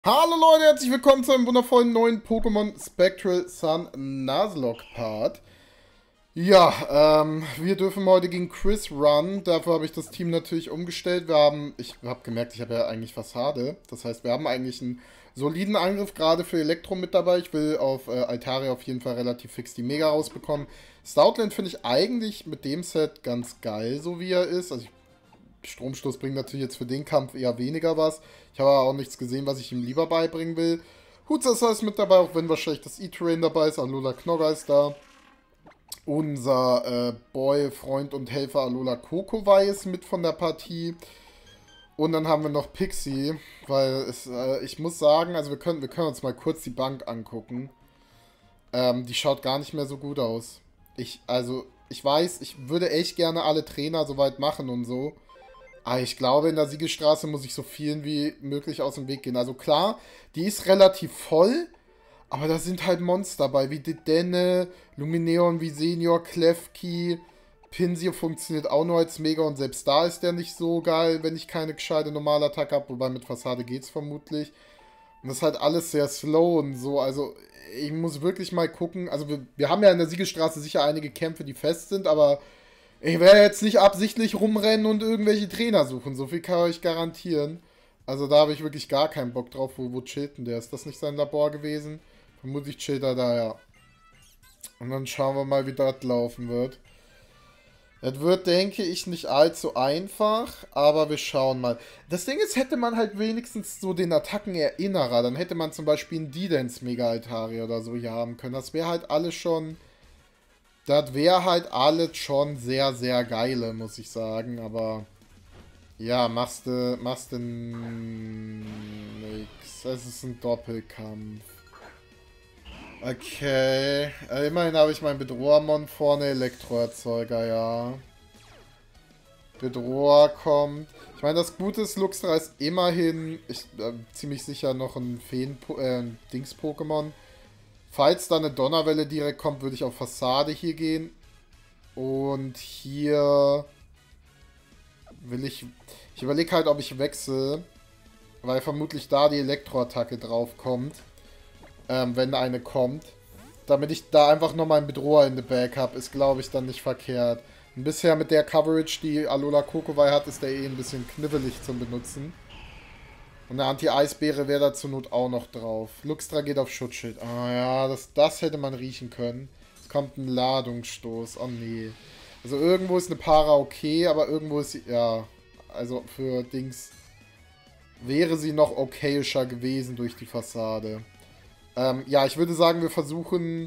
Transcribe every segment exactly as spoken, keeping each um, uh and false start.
Hallo Leute, herzlich willkommen zu einem wundervollen neuen Pokémon Spectral Sun Nuzlocke Part. Ja, ähm, wir dürfen heute gegen Chris run. Dafür habe ich das Team natürlich umgestellt. Wir haben, ich habe gemerkt, ich habe ja eigentlich Fassade. Das heißt, wir haben eigentlich einen soliden Angriff gerade für Elektro mit dabei. Ich will auf äh, Altaria auf jeden Fall relativ fix die Mega rausbekommen. Stoutland finde ich eigentlich mit dem Set ganz geil, so wie er ist. Also ich Stromstoß bringt natürlich jetzt für den Kampf eher weniger was. Ich habe aber auch nichts gesehen, was ich ihm lieber beibringen will. Hutzasa ist mit dabei, auch wenn wahrscheinlich das E-Terrain dabei ist. Alola Knogger ist da. Unser äh, Boy, Freund und Helfer Alola Kokowai ist mit von der Partie. Und dann haben wir noch Pixie, weil es, äh, ich muss sagen, also wir können, wir können uns mal kurz die Bank angucken. Ähm, die schaut gar nicht mehr so gut aus. Ich, also, ich weiß, ich würde echt gerne alle Trainer soweit machen und so. Ah, ich glaube, in der Siegelstraße muss ich so vielen wie möglich aus dem Weg gehen. Also klar, die ist relativ voll, aber da sind halt Monster bei, wie Dedenne, Lumineon, wie Senior, Klefki, Pinsir funktioniert auch nur als Mega und selbst da ist der nicht so geil, wenn ich keine gescheite Normalattacke habe, wobei mit Fassade geht's vermutlich. Und das ist halt alles sehr slow und so, also ich muss wirklich mal gucken, also wir, wir haben ja in der Siegelstraße sicher einige Kämpfe, die fest sind, aber ich werde jetzt nicht absichtlich rumrennen und irgendwelche Trainer suchen. So viel kann ich euch garantieren. Also da habe ich wirklich gar keinen Bock drauf. Wo, wo chillt denn der? Ist das nicht sein Labor gewesen? Vermutlich chillt er da, ja. Und dann schauen wir mal, wie das laufen wird. Das wird, denke ich, nicht allzu einfach, aber wir schauen mal. Das Ding ist, hätte man halt wenigstens so den Attacken-Erinnerer, dann hätte man zum Beispiel einen Didens Mega-Altaria oder so hier haben können. Das wäre halt alles schon... Das wäre halt alles schon sehr, sehr geile, muss ich sagen, aber ja, machst du machst du nix. Es ist ein Doppelkampf. Okay, äh, immerhin habe ich meinen Bedrohermon vorne, Elektroerzeuger, ja. Bedroher kommt. Ich meine, das Gute ist, Luxra ist immerhin, ich, äh, ziemlich sicher noch ein Feen, äh, Dings-Pokémon. Falls da eine Donnerwelle direkt kommt, würde ich auf Fassade hier gehen. Und hier will ich... Ich überlege halt, ob ich wechsle, weil vermutlich da die Elektroattacke drauf kommt. Ähm, wenn eine kommt. Damit ich da einfach nochmal einen Bedroher in the Back habe, ist, glaube ich, dann nicht verkehrt. Und bisher mit der Coverage, die Alola Kokowai hat, ist der eh ein bisschen knifflig zum Benutzen. Und eine Anti-Eisbeere wäre da zur Not auch noch drauf. Luxtra geht auf Schutzschild. Ah ja, das, das hätte man riechen können. Es kommt ein Ladungsstoß. Oh nee. Also irgendwo ist eine Para okay, aber irgendwo ist sie... Ja, also für Dings... Wäre sie noch okayischer gewesen durch die Fassade. Ähm, ja, ich würde sagen, wir versuchen...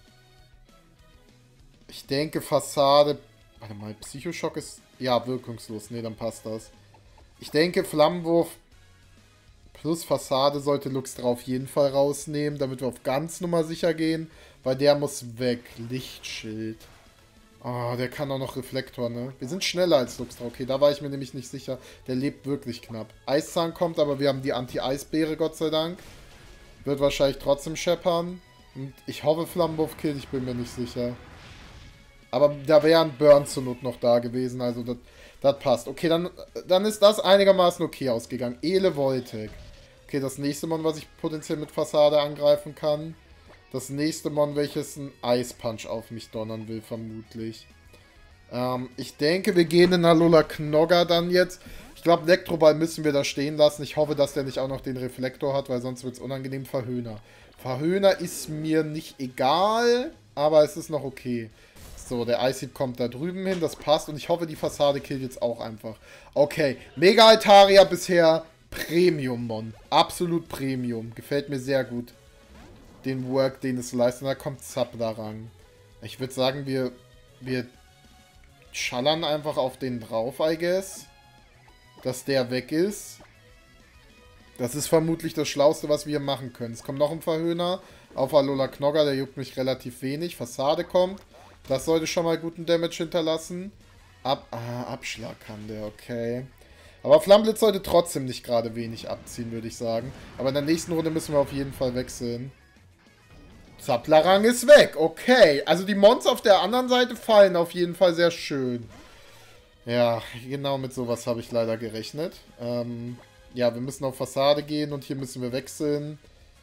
Ich denke, Fassade... Warte mal, Psychoschock ist... Ja, wirkungslos. Nee, dann passt das. Ich denke, Flammenwurf... Plus Fassade sollte Luxtra auf jeden Fall rausnehmen, damit wir auf ganz Nummer sicher gehen. Weil der muss weg. Lichtschild. Oh, der kann auch noch Reflektor, ne? Wir sind schneller als Luxtra. Okay, da war ich mir nämlich nicht sicher. Der lebt wirklich knapp. Eiszahn kommt, aber wir haben die Anti-Eisbeere, Gott sei Dank. Wird wahrscheinlich trotzdem scheppern. Und ich hoffe, Flammenwurf killt, ich bin mir nicht sicher. Aber da wäre ein Burn zur Not noch da gewesen, also das, das passt. Okay, dann, dann ist das einigermaßen okay ausgegangen. Ele Voltec. Okay, das nächste Mon, was ich potenziell mit Fassade angreifen kann. Das nächste Mon, welches einen Eispunch auf mich donnern will, vermutlich. Ähm, ich denke, wir gehen in Alola Knogger dann jetzt. Ich glaube, Elektroball müssen wir da stehen lassen. Ich hoffe, dass der nicht auch noch den Reflektor hat, weil sonst wird es unangenehm. Verhöhner. Verhöhner ist mir nicht egal, aber es ist noch okay. So, der Ice-Hit kommt da drüben hin, das passt. Und ich hoffe, die Fassade killt jetzt auch einfach. Okay, Mega Altaria bisher Premium-Mon. Absolut Premium. Gefällt mir sehr gut. Den Work, den es leistet. Und da kommt Zaplarang. Ich würde sagen, wir, wir schallern einfach auf den drauf, I guess. Dass der weg ist. Das ist vermutlich das Schlauste, was wir hier machen können. Es kommt noch ein Verhöhner auf Alola Knogger, der juckt mich relativ wenig. Fassade kommt. Das sollte schon mal guten Damage hinterlassen. Ab, ah, Abschlag kann der, okay. Aber Flammblitz sollte trotzdem nicht gerade wenig abziehen, würde ich sagen. Aber in der nächsten Runde müssen wir auf jeden Fall wechseln. Zaplarang ist weg, okay. Also die Mons auf der anderen Seite fallen auf jeden Fall sehr schön. Ja, genau mit sowas habe ich leider gerechnet. Ähm... Ja, wir müssen auf Fassade gehen und hier müssen wir wechseln.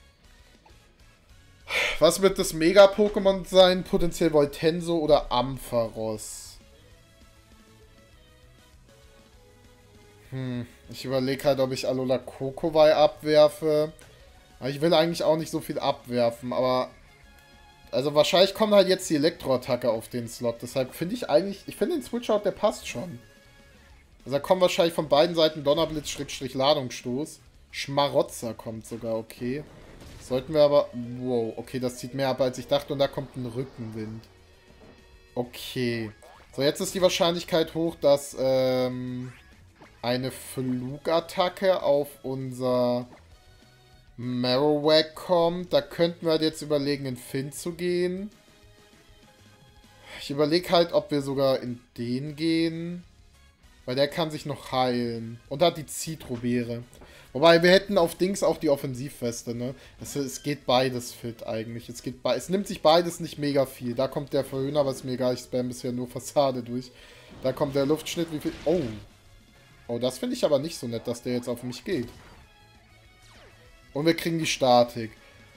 Was wird das Mega-Pokémon sein? Potenziell Voltenso oder Ampharos? Hm, ich überlege halt, ob ich Alola Kokowai abwerfe. Aber ich will eigentlich auch nicht so viel abwerfen, aber... Also wahrscheinlich kommt halt jetzt die Elektroattacke auf den Slot. Deshalb finde ich eigentlich... Ich finde den Switch-Out, der passt schon. Also da kommen wahrscheinlich von beiden Seiten Donnerblitz-Ladungsstoß. Schmarotzer kommt sogar, okay. Sollten wir aber... Wow, okay, das zieht mehr ab, als ich dachte. Und da kommt ein Rückenwind. Okay. So, jetzt ist die Wahrscheinlichkeit hoch, dass ähm, eine Flugattacke auf unser Marowak kommt. Da könnten wir halt jetzt überlegen, in Finn zu gehen. Ich überlege halt, ob wir sogar in den gehen. Weil der kann sich noch heilen. Und hat die Zitrobeere. Wobei, wir hätten auf Dings auch die Offensivweste, ne? Es, es geht beides fit eigentlich. Es, geht be es nimmt sich beides nicht mega viel. Da kommt der Verhöhner, aber ist mir egal. Ich spam bisher nur Fassade durch. Da kommt der Luftschnitt. Wie viel... Oh. Oh, das finde ich aber nicht so nett, dass der jetzt auf mich geht. Und wir kriegen die Statik.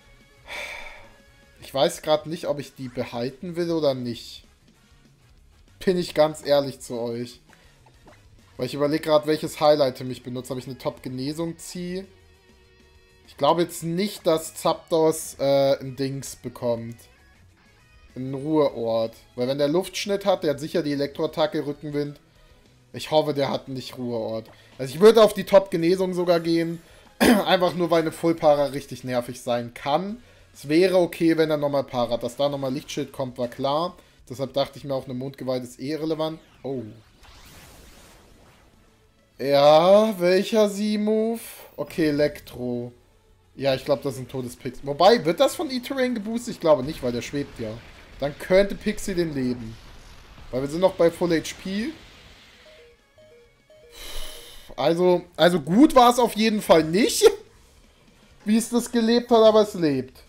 Ich weiß gerade nicht, ob ich die behalten will oder nicht. Bin ich ganz ehrlich zu euch. Weil ich überlege gerade, welches Highlight ich benutze. Ob ich eine Top-Genesung ziehe. Ich glaube jetzt nicht, dass Zapdos äh, ein Dings bekommt. Einen Ruheort. Weil wenn der Luftschnitt hat, der hat sicher die Elektroattacke, Rückenwind. Ich hoffe, der hat nicht Ruheort. Also ich würde auf die Top-Genesung sogar gehen. Einfach nur, weil eine Full-Para richtig nervig sein kann. Es wäre okay, wenn er nochmal Para hat. Dass da nochmal Lichtschild kommt, war klar. Deshalb dachte ich mir auch, eine Mondgewalt ist eh relevant. Oh. Ja, welcher Sie-Move? Okay, Elektro. Ja, ich glaube, das sind Todespixie. Wobei, wird das von E-Terrain geboostet? Ich glaube nicht, weil der schwebt ja. Dann könnte Pixie den leben. Weil wir sind noch bei Full H P. Also, also gut war es auf jeden Fall nicht. Wie es das gelebt hat, aber es lebt.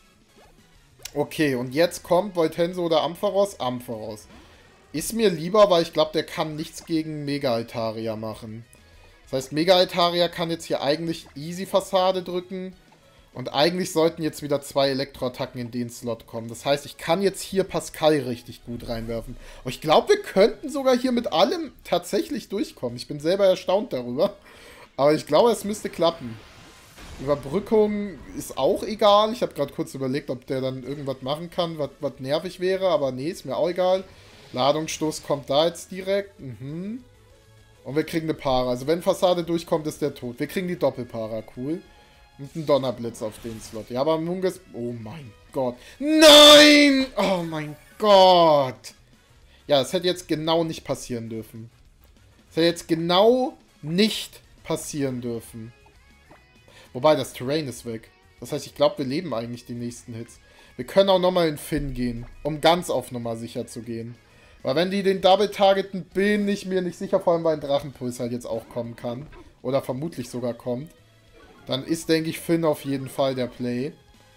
Okay, und jetzt kommt Voltenso oder Ampharos? Ampharos. Ist mir lieber, weil ich glaube, der kann nichts gegen Mega Altaria machen. Das heißt, Mega Altaria kann jetzt hier eigentlich easy Fassade drücken. Und eigentlich sollten jetzt wieder zwei Elektroattacken in den Slot kommen. Das heißt, ich kann jetzt hier Pascal richtig gut reinwerfen. Aber ich glaube, wir könnten sogar hier mit allem tatsächlich durchkommen. Ich bin selber erstaunt darüber. Aber ich glaube, es müsste klappen. Überbrückung ist auch egal. Ich habe gerade kurz überlegt, ob der dann irgendwas machen kann, was, was nervig wäre. Aber nee, ist mir auch egal. Ladungsstoß kommt da jetzt direkt. Mhm. Und wir kriegen eine Para. Also wenn Fassade durchkommt, ist der tot. Wir kriegen die Doppelpara. Cool. Und ein Donnerblitz auf den Slot. Ja, aber Munges... Oh mein Gott. Nein! Oh mein Gott. Ja, das hätte jetzt genau nicht passieren dürfen. Das hätte jetzt genau nicht passieren dürfen. Wobei, das Terrain ist weg. Das heißt, ich glaube, wir leben eigentlich die nächsten Hits. Wir können auch nochmal in Finn gehen, um ganz auf Nummer sicher zu gehen. Weil wenn die den Double targeten, bin ich mir nicht sicher, vor allem weil ein Drachenpuls halt jetzt auch kommen kann. Oder vermutlich sogar kommt. Dann ist, denke ich, Finn auf jeden Fall der Play.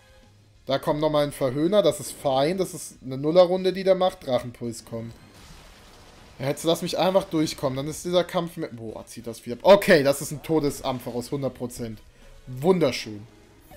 Da kommt nochmal ein Verhöhner, das ist fein. Das ist eine Nullerrunde, die der macht. Drachenpuls kommt. Ja, jetzt lass mich einfach durchkommen. Dann ist dieser Kampf mit... Boah, zieht das wieder... Okay, das ist ein Todesampharos, hundert Prozent. Wunderschön.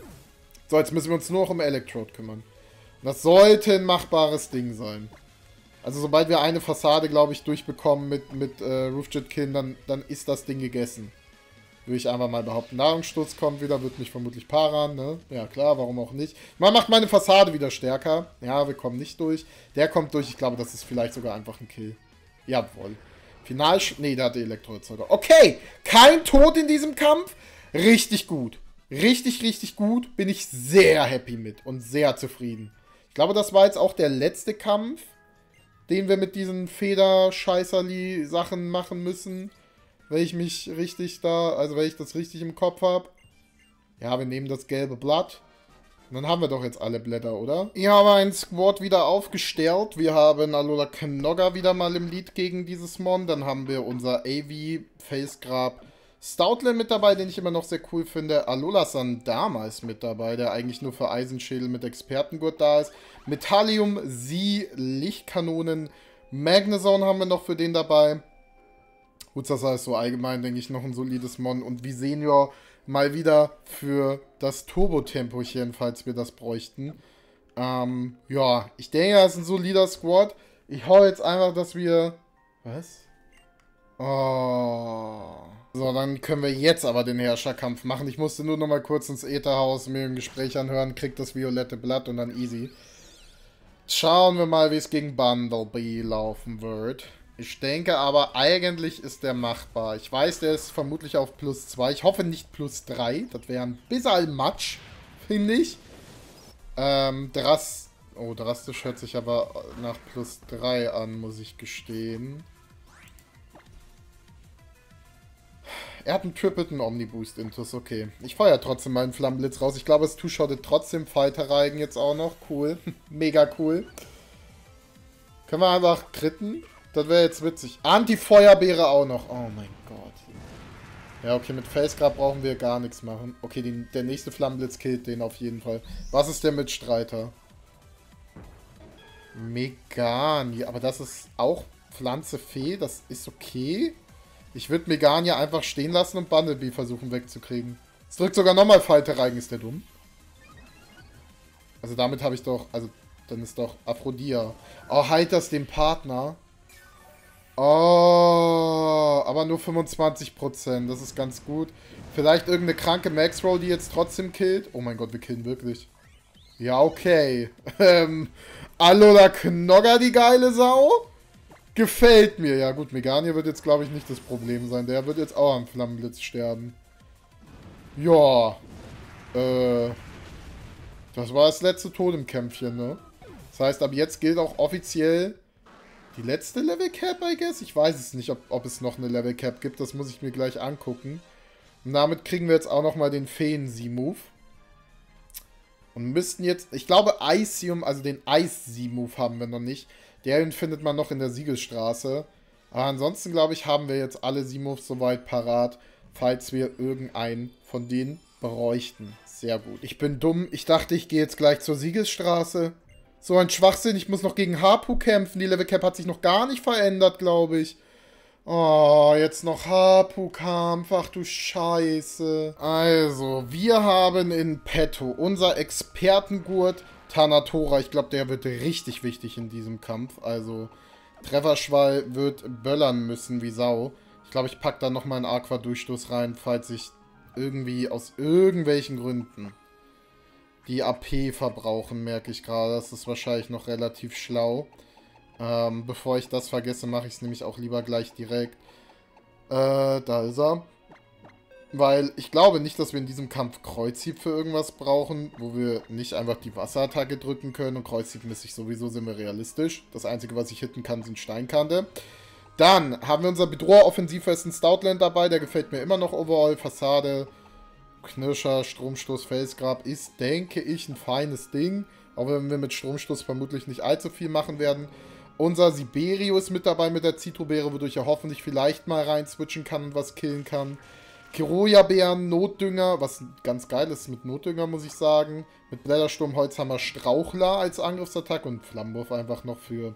So, jetzt müssen wir uns nur noch um Electrode kümmern. Und das sollte ein machbares Ding sein. Also sobald wir eine Fassade, glaube ich, durchbekommen mit, mit äh, Roofjet-Kin, dann, dann ist das Ding gegessen. Würde ich einfach mal behaupten. Nahrungssturz kommt wieder, wird mich vermutlich paran, ne? Ja klar, warum auch nicht. Man macht meine Fassade wieder stärker. Ja, wir kommen nicht durch. Der kommt durch, ich glaube, das ist vielleicht sogar einfach ein Kill. Jawohl. Final... Ne, der hatte Elektroerzeuger. Okay, kein Tod in diesem Kampf. Richtig gut. Richtig, richtig gut. Bin ich sehr happy mit und sehr zufrieden. Ich glaube, das war jetzt auch der letzte Kampf, den wir mit diesen Feder-Scheißerli-Sachen machen müssen. Wenn ich mich richtig da, also wenn ich das richtig im Kopf habe. Ja, wir nehmen das gelbe Blatt. Und dann haben wir doch jetzt alle Blätter, oder? Ich habe einen Squad wieder aufgestellt. Wir haben Alola Knogger wieder mal im Lead gegen dieses Mon. Dann haben wir unser A V Facegrab Stoutland mit dabei, den ich immer noch sehr cool finde. Alola Sandama ist mit dabei, der eigentlich nur für Eisenschädel mit Expertengurt da ist. Metallium, Sie, Lichtkanonen, Magnezone haben wir noch für den dabei. Hutzasa ist so allgemein, denke ich, noch ein solides Mon. Und Visenior mal wieder für das Turbo-Tempochen, falls wir das bräuchten. Ähm, ja, ich denke, das ist ein solider Squad. Ich hoffe jetzt einfach, dass wir... Was? Oh. So, dann können wir jetzt aber den Herrscherkampf machen. Ich musste nur noch mal kurz ins Ätherhaus mir ein Gespräch anhören, kriegt das violette Blatt und dann easy. Schauen wir mal, wie es gegen Bumblebee laufen wird. Ich denke aber, eigentlich ist der machbar. Ich weiß, der ist vermutlich auf plus zwei. Ich hoffe nicht plus drei. Das wäre ein bisschen Matsch, finde ich. Ähm, Drast... Oh, drastisch hört sich aber nach plus drei an, muss ich gestehen. Er hat einen trippelten Omniboost Intus, okay. Ich feuer trotzdem meinen Flammenblitz raus. Ich glaube, es two-shottet trotzdem Fighter Reigen jetzt auch noch. Cool. Mega cool. Können wir einfach kritten? Das wäre jetzt witzig. Anti-Feuerbeere auch noch. Oh mein Gott. Ja, okay, mit Face Grab brauchen wir gar nichts machen. Okay, den, der nächste Flammenblitz killt den auf jeden Fall. Was ist der Mitstreiter? Megania. Aber das ist auch Pflanze Fee. Das ist okay. Ich würde Megania einfach stehen lassen und Bumblebee versuchen wegzukriegen. Es drückt sogar nochmal Fighter Reigen. Ist der dumm? Also damit habe ich doch... Also dann ist doch Aphrodia. Oh, halt das dem Partner. Oh, aber nur fünfundzwanzig Prozent. Das ist ganz gut. Vielleicht irgendeine kranke Max-Roll, die jetzt trotzdem killt. Oh mein Gott, wir killen wirklich. Ja, okay. Ähm, Alola Knogger, die geile Sau. Gefällt mir. Ja gut, Megania wird jetzt, glaube ich, nicht das Problem sein. Der wird jetzt auch am Flammenblitz sterben. Ja. Äh. Das war das letzte Totemkämpfchen, ne? Das heißt, ab jetzt gilt auch offiziell die letzte Level Cap, I guess. Ich weiß es nicht, ob, ob es noch eine Level Cap gibt. Das muss ich mir gleich angucken. Und damit kriegen wir jetzt auch nochmal den Feen-Z-Move. Und müssten jetzt... Ich glaube, Icium, also den Ice-Z-Move haben wir noch nicht. Den findet man noch in der Siegelstraße. Aber ansonsten, glaube ich, haben wir jetzt alle Z-Moves soweit parat, falls wir irgendeinen von denen bräuchten. Sehr gut. Ich bin dumm. Ich dachte, ich gehe jetzt gleich zur Siegelstraße. So ein Schwachsinn. Ich muss noch gegen Hapu kämpfen. Die Level Cap hat sich noch gar nicht verändert, glaube ich. Oh, jetzt noch Hapu-Kampf. Ach du Scheiße. Also, wir haben in petto unser Expertengurt Tanatora. Ich glaube, der wird richtig wichtig in diesem Kampf. Also, Trefferschwall wird böllern müssen wie Sau. Ich glaube, ich packe da nochmal einen Aqua-Durchstoß rein, falls ich irgendwie aus irgendwelchen Gründen die A P verbrauchen, merke ich gerade. Das ist wahrscheinlich noch relativ schlau. Ähm, bevor ich das vergesse, mache ich es nämlich auch lieber gleich direkt. Äh, da ist er. Weil ich glaube nicht, dass wir in diesem Kampf Kreuzhieb für irgendwas brauchen, wo wir nicht einfach die Wasserattacke drücken können. Und Kreuzhieb misst sowieso, sind wir realistisch. Das Einzige, was ich hitten kann, sind Steinkante. Dann haben wir unser Bedroher-Offensivwesten Stoutland dabei. Der gefällt mir immer noch overall. Fassade, Knirscher, Stromstoß, Felsgrab ist, denke ich, ein feines Ding. Auch wenn wir mit Stromstoß vermutlich nicht allzu viel machen werden. Unser Siberio ist mit dabei mit der Zitrobeere, wodurch er hoffentlich vielleicht mal rein switchen kann und was killen kann. Kiroja-Bären, Notdünger, was ganz geil ist mit Notdünger, muss ich sagen. Mit Blättersturm, Holzhammer, Strauchler als Angriffsattack und Flammenwurf einfach noch für...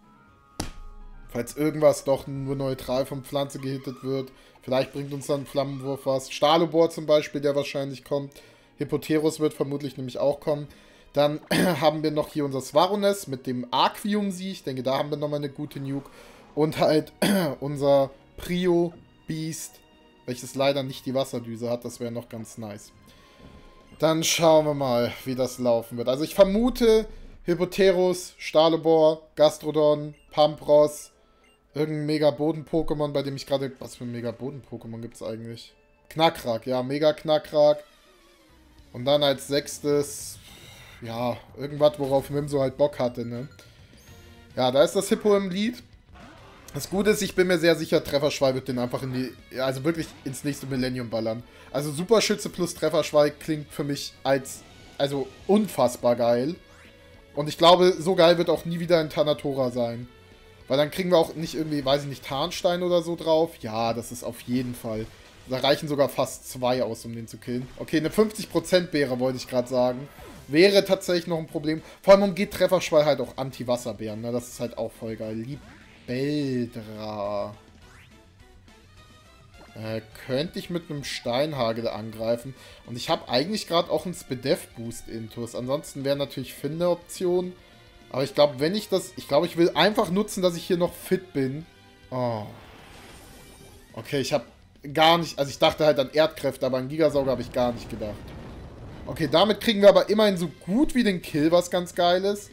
Falls irgendwas doch nur neutral von Pflanze gehittet wird. Vielleicht bringt uns dann Flammenwurf was. Stalobor zum Beispiel, der wahrscheinlich kommt. Hippoterus wird vermutlich nämlich auch kommen. Dann haben wir noch hier unser Svarones mit dem Arquium-Sieg. Ich denke, da haben wir nochmal eine gute Nuke. Und halt unser Prio-Beast, welches leider nicht die Wasserdüse hat. Das wäre noch ganz nice. Dann schauen wir mal, wie das laufen wird. Also ich vermute Hippoterus, Stalobor, Gastrodon, Pampros, irgendein Mega-Boden-Pokémon, bei dem ich gerade... Was für ein Mega-Boden-Pokémon gibt es eigentlich? Knackrak, ja, Mega-Knackrak. Und dann als sechstes... Ja, irgendwas, worauf Mimso halt Bock hatte, ne? Ja, da ist das Hippo im Lead. Das Gute ist, ich bin mir sehr sicher, Trefferschwall wird den einfach in die... Also wirklich ins nächste Millennium ballern. Also Superschütze plus Trefferschwall klingt für mich als... Also unfassbar geil. Und ich glaube, so geil wird auch nie wieder ein Tanatora sein. Weil dann kriegen wir auch nicht irgendwie, weiß ich nicht, Tarnstein oder so drauf. Ja, das ist auf jeden Fall. Da reichen sogar fast zwei aus, um den zu killen. Okay, eine fünfzig Prozent Beere, wollte ich gerade sagen. Wäre tatsächlich noch ein Problem. Vor allem umgeht Trefferschwall halt auch Anti-Wasserbeeren. Ne? Das ist halt auch voll geil. Libeldra. Äh, könnte ich mit einem Steinhagel angreifen. Und ich habe eigentlich gerade auch einen Spedev-Boost-Intus. Ansonsten wäre natürlich Finn eine Option. Aber ich glaube, wenn ich das... Ich glaube, ich will einfach nutzen, dass ich hier noch fit bin. Oh. Okay, ich habe gar nicht... Also ich dachte halt an Erdkräfte, aber an Gigasauger habe ich gar nicht gedacht. Okay, damit kriegen wir aber immerhin so gut wie den Kill, was ganz geil ist.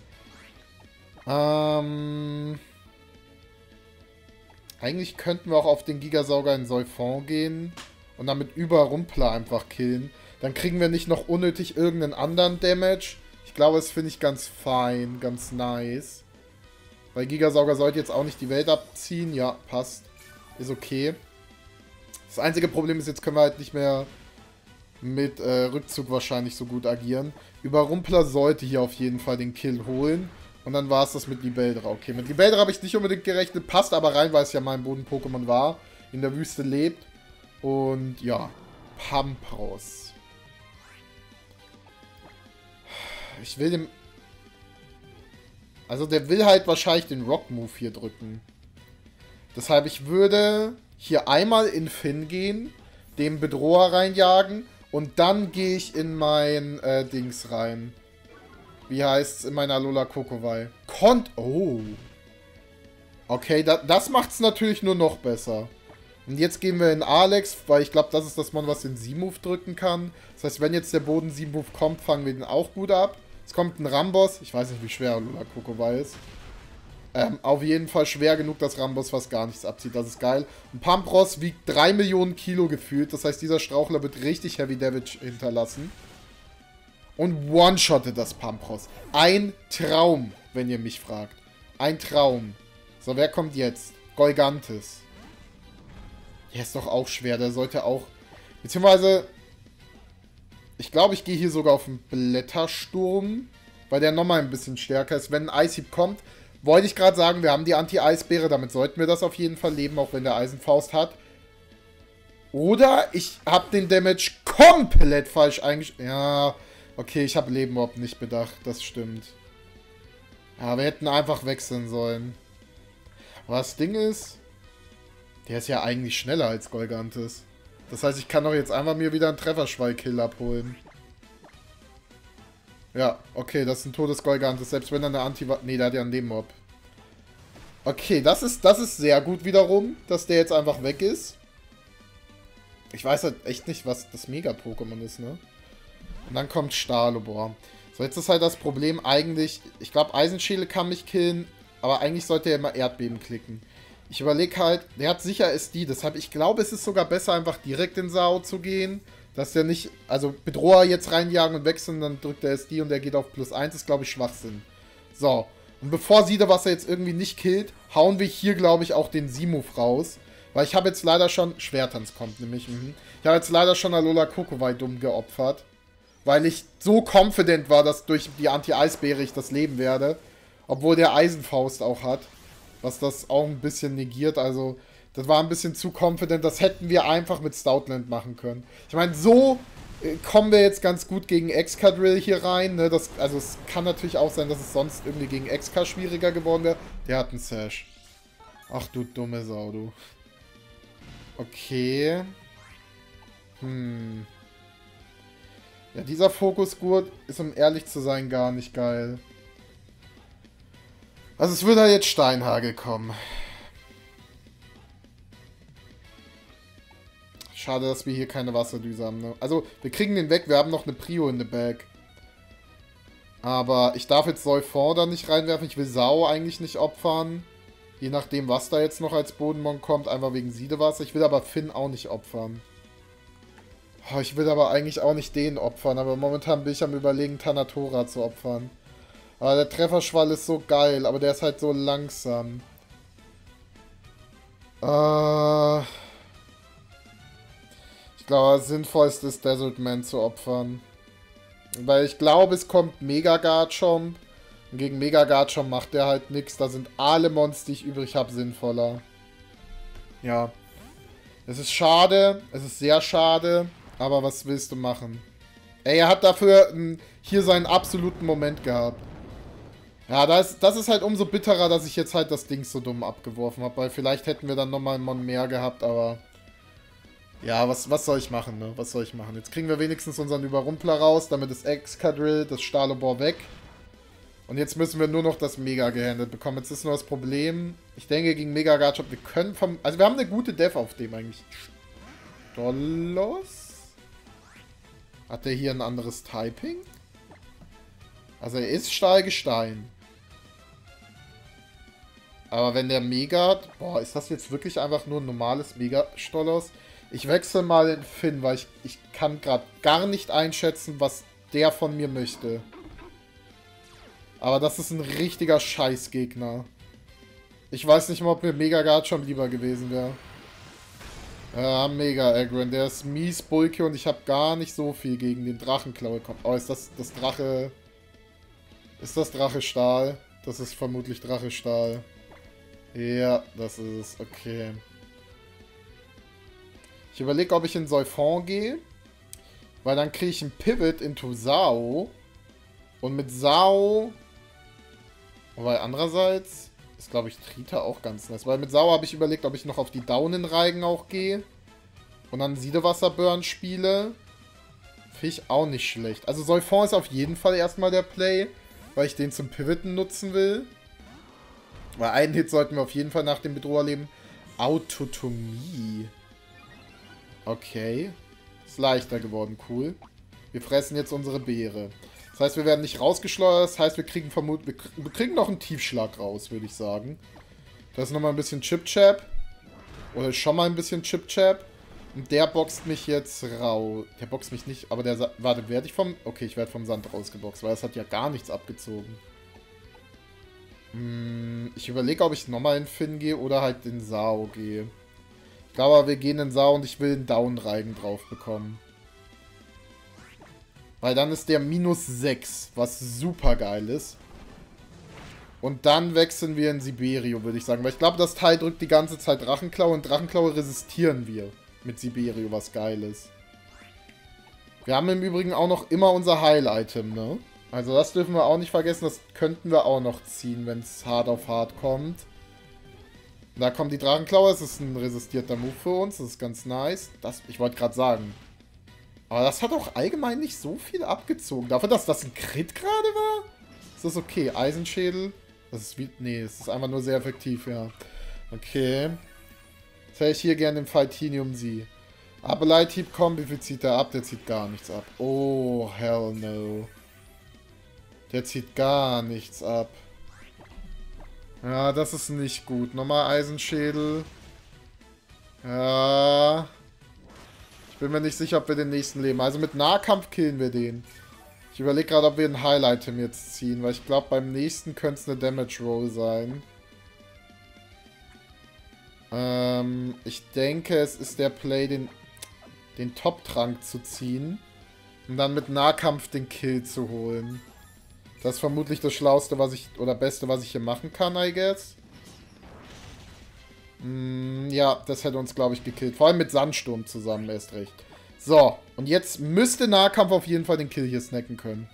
Ähm... Eigentlich könnten wir auch auf den Gigasauger in Soifon gehen und damit über Rumpler einfach killen. Dann kriegen wir nicht noch unnötig irgendeinen anderen Damage. Ich glaube, das finde ich ganz fein, ganz nice. Weil Gigasauger sollte jetzt auch nicht die Welt abziehen. Ja, passt. Ist okay. Das einzige Problem ist, jetzt können wir halt nicht mehr mit äh, Rückzug wahrscheinlich so gut agieren. Überrumpler sollte hier auf jeden Fall den Kill holen. Und dann war es das mit Libeldra. Okay, mit Libeldra habe ich nicht unbedingt gerechnet. Passt aber rein, weil es ja mein Boden-Pokémon war. In der Wüste lebt. Und ja, Pampros. Ich will dem... Also der will halt wahrscheinlich den Rock-Move hier drücken. Deshalb, ich würde hier einmal in Finn gehen, dem Bedroher reinjagen und dann gehe ich in mein äh, Dings rein. Wie heißt's in meiner Alola Kokowai? Kont... Oh. Okay, da, das macht's natürlich nur noch besser. Und jetzt gehen wir in Alex, weil ich glaube, das ist das Mon, was den Z-Move drücken kann. Das heißt, wenn jetzt der Boden Z-Move kommt, fangen wir den auch gut ab. Es kommt ein Rambos. Ich weiß nicht, wie schwer Alola Kokowai ist. Ähm, auf jeden Fall schwer genug, dass Rambos fast gar nichts abzieht. Das ist geil. Und Pampros wiegt drei Millionen Kilo gefühlt. Das heißt, dieser Strauchler wird richtig Heavy Damage hinterlassen. Und one-shottet das Pampros. Ein Traum, wenn ihr mich fragt. Ein Traum. So, wer kommt jetzt? Golgantis. Der ist doch auch schwer. Der sollte auch... Beziehungsweise... Ich glaube, ich gehe hier sogar auf einen Blättersturm. Weil der nochmal ein bisschen stärker ist. Wenn ein Eishieb kommt, wollte ich gerade sagen, wir haben die Anti-Eisbeere. Damit sollten wir das auf jeden Fall leben, auch wenn der Eisenfaust hat. Oder ich habe den Damage komplett falsch eingestellt. Ja... Okay, ich habe Leben überhaupt nicht bedacht. Das stimmt. Ja, wir hätten einfach wechseln sollen. Aber das Ding ist, der ist ja eigentlich schneller als Golgantis. Das heißt, ich kann doch jetzt einfach mir wieder einen Trefferschwall-Kill abholen. Ja, okay, das ist ein totes Golgantis. Selbst wenn er eine Anti... Nee, der hat ja einen Leben-Mob. Okay, das ist, das ist sehr gut wiederum, dass der jetzt einfach weg ist. Ich weiß halt echt nicht, was das Mega-Pokémon ist, ne? Und dann kommt Stahlobor. So, jetzt ist halt das Problem eigentlich... Ich glaube, Eisenschädel kann mich killen, aber eigentlich sollte er immer Erdbeben klicken. Ich überlege halt, der hat sicher S D, deshalb ich glaube, es ist sogar besser, einfach direkt in Sao zu gehen. Dass der nicht... Also, Bedroher jetzt reinjagen und wechseln, dann drückt der S D und der geht auf plus eins, ist, glaube ich, Schwachsinn. So, und bevor Siedewasser jetzt irgendwie nicht killt, hauen wir hier, glaube ich, auch den Simove raus. Weil ich habe jetzt leider schon... Schwertanz kommt nämlich, mhm. Ich habe jetzt leider schon Alola Kokowai dumm geopfert. Weil ich so confident war, dass durch die Anti-Eisbeere ich das leben werde. Obwohl der Eisenfaust auch hat. Was das auch ein bisschen negiert. Also, das war ein bisschen zu confident. Das hätten wir einfach mit Stoutland machen können. Ich meine, so äh, kommen wir jetzt ganz gut gegen Excadrill hier rein. Ne? Das, also, es kann natürlich auch sein, dass es sonst irgendwie gegen Exca schwieriger geworden wäre. Der hat einen Sash. Ach du dumme Sau, du. Okay. Hm... Ja, dieser Fokusgurt ist, um ehrlich zu sein, gar nicht geil. Also es wird halt jetzt Steinhagel kommen. Schade, dass wir hier keine Wasserdüse haben. Ne? Also, wir kriegen den weg. Wir haben noch eine Prio in the bag. Aber ich darf jetzt Soifon da nicht reinwerfen. Ich will Sao eigentlich nicht opfern. Je nachdem, was da jetzt noch als Bodenmon kommt. Einfach wegen Siedewasser. Ich will aber Finn auch nicht opfern. Oh, ich will aber eigentlich auch nicht den opfern, aber momentan bin ich am Überlegen, Tanatora zu opfern. Aber der Trefferschwall ist so geil, aber der ist halt so langsam. Äh ich glaube, das Sinnvollste ist, Desert Man zu opfern. Weil ich glaube, es kommt Mega Garchomp. Und gegen Mega Garchomp macht der halt nichts. Da sind alle Mons, die ich übrig habe, sinnvoller. Ja. Es ist schade, es ist sehr schade. Aber was willst du machen? Ey, er hat dafür m, hier seinen absoluten Moment gehabt. Ja, das, das ist halt umso bitterer, dass ich jetzt halt das Ding so dumm abgeworfen habe. Weil vielleicht hätten wir dann nochmal einen Mon mehr gehabt, aber... Ja, was, was soll ich machen, ne? Was soll ich machen? Jetzt kriegen wir wenigstens unseren Überrumpler raus, damit ist Excadrill, das Stahlobor weg. Und jetzt müssen wir nur noch das Mega gehandelt bekommen. Jetzt ist nur das Problem, ich denke gegen Mega Garchomp, wir können vom... Also wir haben eine gute Def auf dem eigentlich. Stolos? Hat der hier ein anderes Typing? Also er ist Stahlgestein. Aber wenn der Mega... Boah, ist das jetzt wirklich einfach nur ein normales Mega-Stolos? Ich wechsle mal in Finn, weil ich, ich kann gerade gar nicht einschätzen, was der von mir möchte. Aber das ist ein richtiger Scheißgegner. Ich weiß nicht mal, ob mir Mega Garchomp lieber gewesen wäre. Ja, Mega Aggron. Der ist mies bulky und ich habe gar nicht so viel gegen den Drachenklaue. Oh, ist das das Drache... Ist das Drache Stahl? Das ist vermutlich Drache Stahl. Ja, das ist es. Okay. Ich überlege, ob ich in Seufon gehe. Weil dann kriege ich einen Pivot into Sao. Und mit Sao... Wobei andererseits ist, glaube ich, Trita auch ganz nice. Weil mit Sao habe ich überlegt, ob ich noch auf die Daunenreigen auch gehe. Und dann Siedewasserburn spiele. Finde ich auch nicht schlecht. Also Seufon ist auf jeden Fall erstmal der Play. Weil ich den zum Pivoten nutzen will. Weil einen Hit sollten wir auf jeden Fall nach dem Bedroher leben. Autotomie. Okay. Ist leichter geworden, cool. Wir fressen jetzt unsere Beere. Das heißt, wir werden nicht rausgeschleudert. Das heißt, wir kriegen vermutlich... Wir kriegen noch einen Tiefschlag raus, würde ich sagen. Das ist nochmal ein bisschen Chip-Chap. Oder schon mal ein bisschen Chip-Chap. Und der boxt mich jetzt raus. Der boxt mich nicht, aber der... Warte, werde ich vom... Okay, ich werde vom Sand rausgeboxt, weil es hat ja gar nichts abgezogen. Hm, ich überlege, ob ich nochmal in Finn gehe oder halt in Sao gehe. Ich glaube, wir gehen in Sao und ich will einen Down-Reigen drauf bekommen. Weil dann ist der minus sechs, was super geil ist. Und dann wechseln wir in Siberio, würde ich sagen. Weil ich glaube, das Teil drückt die ganze Zeit Drachenklaue und Drachenklaue resistieren wir mit Siberio, was geil ist. Wir haben im Übrigen auch noch immer unser Heil-Item, ne? Also das dürfen wir auch nicht vergessen, das könnten wir auch noch ziehen, wenn es hart auf hart kommt. Da kommt die Drachenklaue, es ist ein resistierter Move für uns, das ist ganz nice. Das, ich wollte gerade sagen. Aber das hat auch allgemein nicht so viel abgezogen. Dafür, dass das ein Crit gerade war, ist das okay. Eisenschädel, das ist wie... Nee, es ist einfach nur sehr effektiv, ja. Okay. Jetzt hätte ich hier gerne den Fightinium Sie. Abeleit-Hieb kommt, wie viel zieht der ab? Der zieht gar nichts ab. Oh, hell no. Der zieht gar nichts ab. Ja, das ist nicht gut. Nochmal Eisenschädel. Ja. Ich bin mir nicht sicher, ob wir den nächsten leben. Also mit Nahkampf killen wir den. Ich überlege gerade, ob wir ein Heil-Item jetzt ziehen, weil ich glaube, beim nächsten könnte es eine Damage-Roll sein. Ähm, ich denke, es ist der Play, den, den Top-Trank zu ziehen. Und dann mit Nahkampf den Kill zu holen. Das ist vermutlich das Schlauste, was ich, oder Beste, was ich hier machen kann, I guess. Mm, ja, das hätte uns, glaube ich, gekillt. Vor allem mit Sandsturm zusammen, erst recht. So, und jetzt müsste Nahkampf auf jeden Fall den Kill hier snacken können.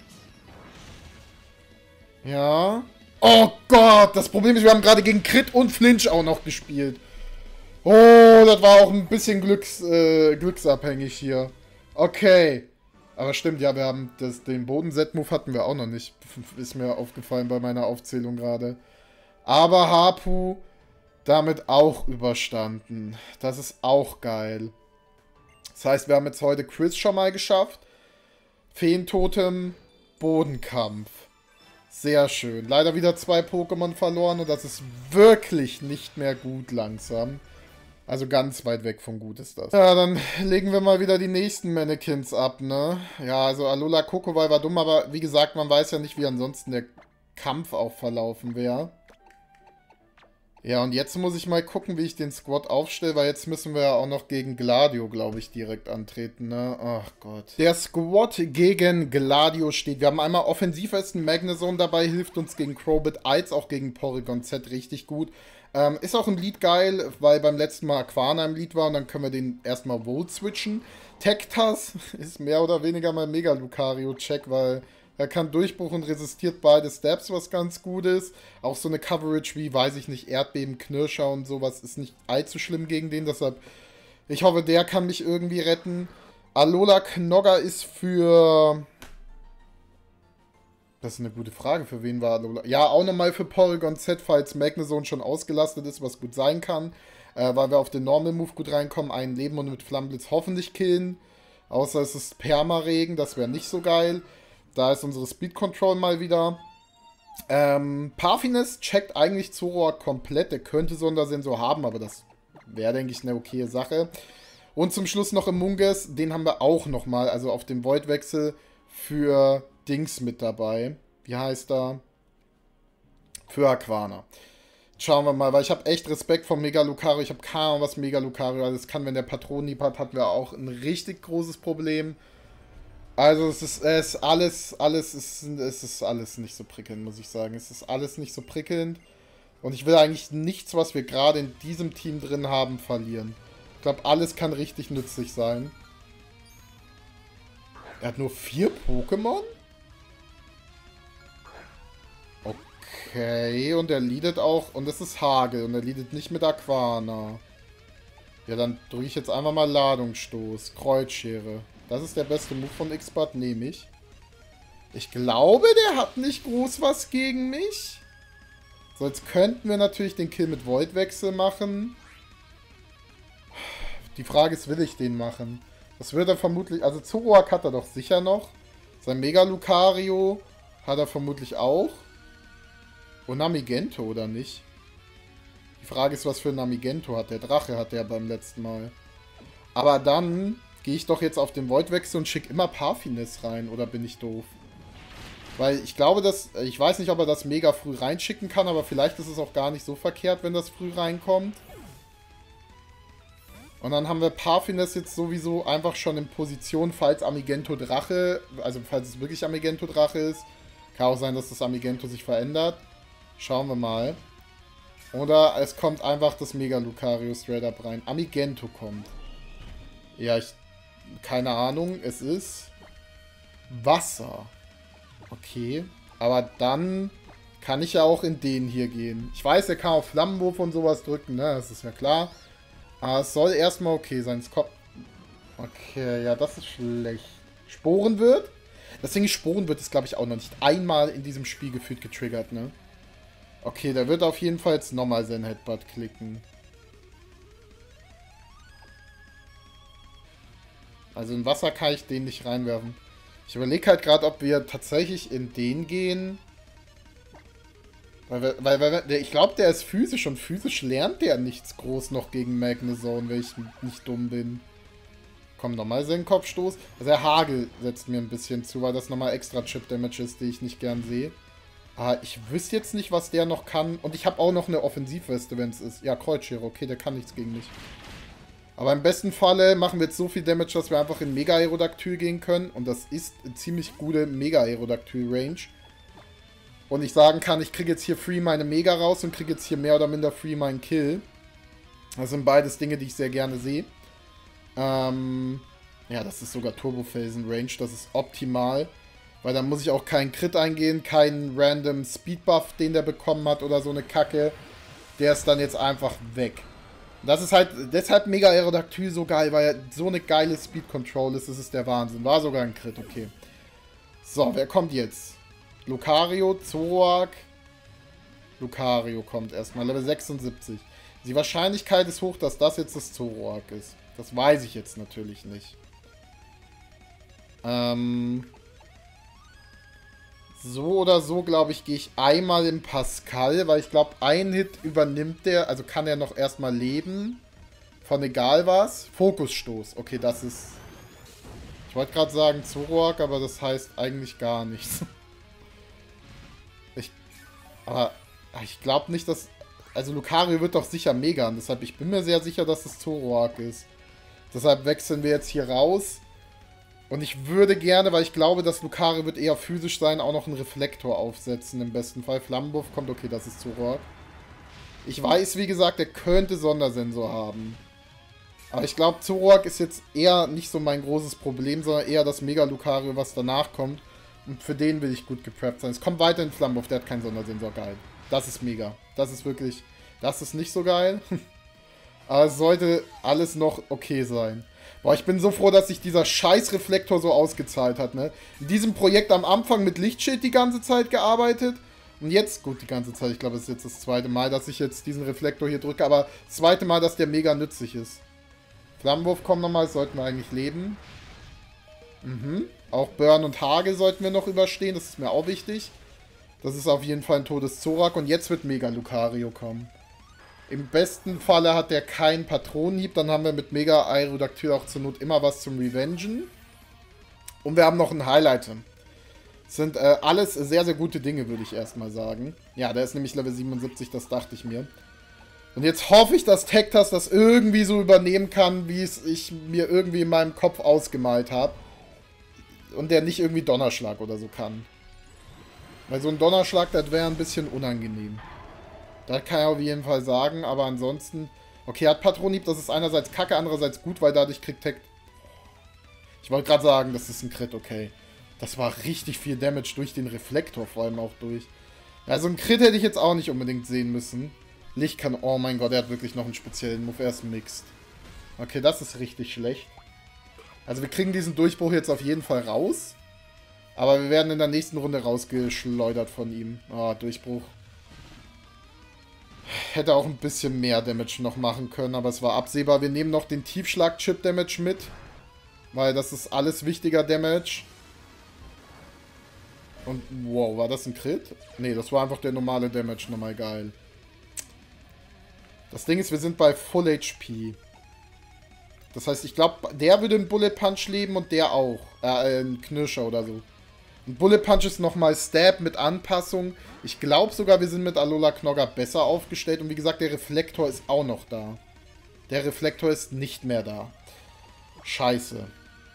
Ja. Oh Gott, das Problem ist, wir haben gerade gegen Crit und Flinch auch noch gespielt. Oh, das war auch ein bisschen Glücks, äh, glücksabhängig hier. Okay. Aber stimmt, ja, wir haben das, den Boden-Set-Move hatten wir auch noch nicht. Ist mir aufgefallen bei meiner Aufzählung gerade. Aber Hapu damit auch überstanden. Das ist auch geil. Das heißt, wir haben jetzt heute Quiz schon mal geschafft. Feentotem, Bodenkampf. Sehr schön. Leider wieder zwei Pokémon verloren und das ist wirklich nicht mehr gut langsam. Also ganz weit weg von gut ist das. Ja, dann legen wir mal wieder die nächsten Mannequins ab, ne? Ja, also Alola Kokowai war dumm, aber wie gesagt, man weiß ja nicht, wie ansonsten der Kampf auch verlaufen wäre. Ja, und jetzt muss ich mal gucken, wie ich den Squad aufstelle, weil jetzt müssen wir ja auch noch gegen Gladio, glaube ich, direkt antreten, ne? Ach Gott. Der Squad gegen Gladio steht. Wir haben einmal Offensivwesten, Magnezone dabei, hilft uns gegen Crowbit, als auch gegen Porygon Z richtig gut. Ähm, ist auch im Lead geil, weil beim letzten Mal Aquana im Lead war und dann können wir den erstmal Volt switchen. Tektas ist mehr oder weniger mein Mega-Lucario-Check, weil er kann Durchbruch und resistiert beide Steps, was ganz gut ist. Auch so eine Coverage wie, weiß ich nicht, Erdbeben, Knirscher und sowas ist nicht allzu schlimm gegen den, deshalb Ich hoffe, der kann mich irgendwie retten. Alola Knogger ist für... Das ist eine gute Frage. Für wen war Alola? Ja, auch nochmal für Porygon Z, falls Magnezone schon ausgelastet ist, was gut sein kann. Äh, weil wir auf den Normal Move gut reinkommen. Ein Leben und mit Flammenblitz hoffentlich killen. Außer es ist Permaregen, das wäre nicht so geil. Da ist unsere Speed Control mal wieder. Ähm, Parfines checkt eigentlich Zoroark komplett. Der könnte Sondersensor haben, aber das wäre, denke ich, eine okaye Sache. Und zum Schluss noch Amoonguss. Den haben wir auch nochmal, also auf dem Voidwechsel für Dings mit dabei. Wie heißt er? Für Aquana. Schauen wir mal, weil ich habe echt Respekt vor Mega Lucario. Ich habe keine Ahnung, was Mega Lucario alles kann. Wenn der Patronenhieb hat, hatten wir auch ein richtig großes Problem. Also es ist, es ist alles, alles ist, es ist alles nicht so prickelnd, muss ich sagen. Es ist alles nicht so prickelnd. Und ich will eigentlich nichts, was wir gerade in diesem Team drin haben, verlieren. Ich glaube, alles kann richtig nützlich sein. Er hat nur vier Pokémon? Okay, und er leadet auch, und das ist Hagel, und er leadet nicht mit Aquana. Ja, dann drücke ich jetzt einfach mal Ladungsstoß, Kreuzschere. Das ist der beste Move von X-Bart, nehme ich. Ich glaube, der hat nicht groß was gegen mich. So, jetzt könnten wir natürlich den Kill mit Voidwechsel machen. Die Frage ist, will ich den machen? Das wird er vermutlich, also Zoroark hat er doch sicher noch. Sein Mega Lucario hat er vermutlich auch. Und Namigento, oder nicht? Die Frage ist, was für ein Namigento hat der? Drache hat der beim letzten Mal. Aber dann gehe ich doch jetzt auf den Voidwechsel und schicke immer Parfines rein. Oder bin ich doof? Weil ich glaube, dass... Ich weiß nicht, ob er das mega früh reinschicken kann, aber vielleicht ist es auch gar nicht so verkehrt, wenn das früh reinkommt. Und dann haben wir Parfines jetzt sowieso einfach schon in Position, falls Amigento Drache... Also falls es wirklich Amigento Drache ist. Kann auch sein, dass das Amigento sich verändert. Schauen wir mal. Oder es kommt einfach das Mega Lucario straight up rein. Amigento kommt. Ja, ich... Keine Ahnung. Es ist... Wasser. Okay. Aber dann kann ich ja auch in den hier gehen. Ich weiß, er kann auf Flammenwurf und sowas drücken, ne? Das ist ja klar. Aber es soll erstmal okay sein. Es kommt... Okay, ja, das ist schlecht. Sporenwirt? Das Ding ist, Sporenwirt ist, glaube ich, auch noch nicht einmal in diesem Spiel gefühlt getriggert, ne? Okay, der wird auf jeden Fall jetzt nochmal sein Headbutt klicken. Also in Wasser kann ich den nicht reinwerfen. Ich überlege halt gerade, ob wir tatsächlich in den gehen. Weil, wir, weil, weil ich glaube, der ist physisch und physisch lernt der nichts groß noch gegen Magnezone, wenn ich nicht dumm bin. Komm, nochmal seinen Kopfstoß. Also der Hagel setzt mir ein bisschen zu, weil das nochmal extra Chip-Damage ist, die ich nicht gern sehe. Ah, ich wüsste jetzt nicht, was der noch kann. Und ich habe auch noch eine Offensivweste, wenn es ist. Ja, Kreuzschere, okay, der kann nichts gegen mich. Aber im besten Falle machen wir jetzt so viel Damage, dass wir einfach in Mega-Aerodactyl gehen können. Und das ist eine ziemlich gute Mega-Aerodactyl-Range. Und ich sagen kann, ich kriege jetzt hier free meine Mega raus und kriege jetzt hier mehr oder minder free meinen Kill. Das sind beides Dinge, die ich sehr gerne sehe. Ähm, ja, das ist sogar Turbo-Felsen-Range. Das ist optimal. Weil dann muss ich auch keinen Crit eingehen, keinen random Speed-Buff, den der bekommen hat oder so eine Kacke. Der ist dann jetzt einfach weg. Das ist halt, deshalb Mega Aerodactyl so geil, weil er so eine geile Speed-Control ist. Das ist der Wahnsinn. War sogar ein Crit, okay. So, wer kommt jetzt? Lucario, Zoroark. Lucario kommt erstmal, Level sechsundsiebzig. Die Wahrscheinlichkeit ist hoch, dass das jetzt das Zoroark ist. Das weiß ich jetzt natürlich nicht. Ähm... So oder so, glaube ich, gehe ich einmal in Pascal, weil ich glaube, ein Hit übernimmt der, also kann er noch erstmal leben. Von egal was. Fokusstoß. Okay, das ist... Ich wollte gerade sagen Zoroark, aber das heißt eigentlich gar nichts. Ich... Aber ich glaube nicht, dass... Also Lucario wird doch sicher Megan, deshalb ich bin mir sehr sicher, dass es Zoroark ist. Deshalb wechseln wir jetzt hier raus. Und ich würde gerne, weil ich glaube, dass Lucario wird eher physisch sein, auch noch einen Reflektor aufsetzen. Im besten Fall Flammenwurf kommt. Okay, das ist Zoroark. Ich weiß, wie gesagt, er könnte Sondersensor haben. Aber ich glaube, Zoroark ist jetzt eher nicht so mein großes Problem, sondern eher das Mega Lucario, was danach kommt. Und für den will ich gut gepreppt sein. Es kommt weiterhin Flammenwurf, der hat keinen Sondersensor. Geil. Das ist mega. Das ist wirklich... Das ist nicht so geil. Aber es sollte alles noch okay sein. Boah, ich bin so froh, dass sich dieser scheiß Reflektor so ausgezahlt hat, ne? In diesem Projekt am Anfang mit Lichtschild die ganze Zeit gearbeitet. Und jetzt, gut, die ganze Zeit, ich glaube, es ist jetzt das zweite Mal, dass ich jetzt diesen Reflektor hier drücke. Aber das zweite Mal, dass der mega nützlich ist. Flammenwurf kommt nochmal, das sollten wir eigentlich leben. Mhm. Auch Burn und Hage sollten wir noch überstehen, das ist mir auch wichtig. Das ist auf jeden Fall ein Todes-Zorak. Und jetzt wird Mega Lucario kommen. Im besten Falle hat der keinen Patronenhieb. Dann haben wir mit Mega Aerodactyl auch zur Not immer was zum Revengen. Und wir haben noch ein Highlight. Das sind äh, alles sehr, sehr gute Dinge, würde ich erstmal sagen. Ja, der ist nämlich Level siebenundsiebzig, das dachte ich mir. Und jetzt hoffe ich, dass Tektas das irgendwie so übernehmen kann, wie es ich mir irgendwie in meinem Kopf ausgemalt habe. Und der nicht irgendwie Donnerschlag oder so kann. Weil so ein Donnerschlag, das wäre ein bisschen unangenehm. Das kann ich auf jeden Fall sagen, aber ansonsten... Okay, er hat Patronenhieb, das ist einerseits kacke, andererseits gut, weil dadurch kriegt Tech... Ich wollte gerade sagen, das ist ein Crit, okay. Das war richtig viel Damage durch den Reflektor, vor allem auch durch. Also ein Crit hätte ich jetzt auch nicht unbedingt sehen müssen. Licht kann... Oh mein Gott, er hat wirklich noch einen speziellen Move, er ist Mixed. Okay, das ist richtig schlecht. Also wir kriegen diesen Durchbruch jetzt auf jeden Fall raus. Aber wir werden in der nächsten Runde rausgeschleudert von ihm. Ah, Durchbruch. Hätte auch ein bisschen mehr Damage noch machen können, aber es war absehbar. Wir nehmen noch den Tiefschlag-Chip-Damage mit. Weil das ist alles wichtiger Damage. Und wow, war das ein Crit? Ne, das war einfach der normale Damage. Nochmal geil. Das Ding ist, wir sind bei Full H P. Das heißt, ich glaube, der würde einen Bullet Punch leben und der auch. Äh, ein Knirscher oder so. Ein Bullet Punch ist nochmal Stab mit Anpassung. Ich glaube sogar, wir sind mit Alola Knogger besser aufgestellt. Und wie gesagt, der Reflektor ist auch noch da. Der Reflektor ist nicht mehr da. Scheiße.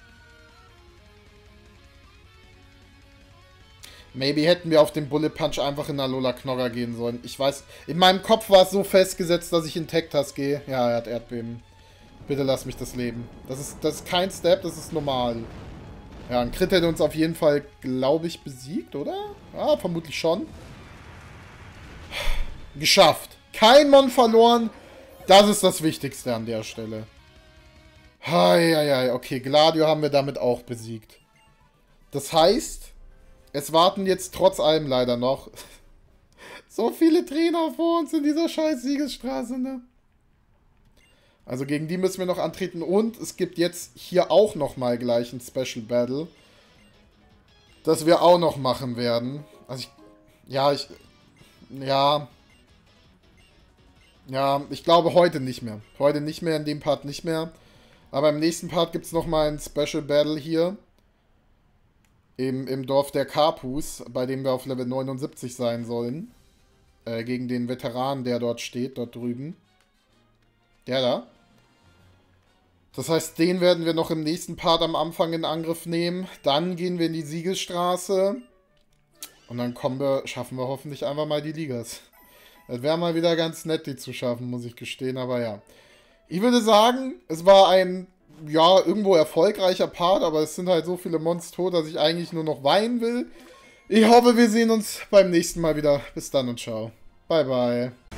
Maybe hätten wir auf den Bullet Punch einfach in Alola Knogger gehen sollen. Ich weiß, in meinem Kopf war es so festgesetzt, dass ich in Tektas gehe. Ja, er hat Erdbeben. Bitte lass mich das leben. Das ist, das ist kein Step, das ist normal. Ja, ein Crit hätte uns auf jeden Fall, glaube ich, besiegt, oder? Ja, vermutlich schon. Geschafft. Kein Mon verloren. Das ist das Wichtigste an der Stelle. Heieiei, okay, Gladio haben wir damit auch besiegt. Das heißt, es warten jetzt trotz allem leider noch so viele Trainer vor uns in dieser scheiß Siegesstraße, ne? Also gegen die müssen wir noch antreten. Und es gibt jetzt hier auch nochmal gleich ein Special Battle. Das wir auch noch machen werden. Also ich... Ja, ich... Ja... Ja, ich glaube heute nicht mehr. Heute nicht mehr, in dem Part nicht mehr. Aber im nächsten Part gibt es nochmal ein Special Battle hier. Im, Im Dorf der Karpus, bei dem wir auf Level neunundsiebzig sein sollen. Äh, gegen den Veteran, der dort steht, dort drüben. Der da. Das heißt, den werden wir noch im nächsten Part am Anfang in Angriff nehmen. Dann gehen wir in die Siegesstraße. Und dann kommen wir, schaffen wir hoffentlich einfach mal die Ligas. Das wäre mal wieder ganz nett, die zu schaffen, muss ich gestehen. Aber ja. Ich würde sagen, es war ein, ja, irgendwo erfolgreicher Part. Aber es sind halt so viele Monster tot, dass ich eigentlich nur noch weinen will. Ich hoffe, wir sehen uns beim nächsten Mal wieder. Bis dann und ciao. Bye, bye.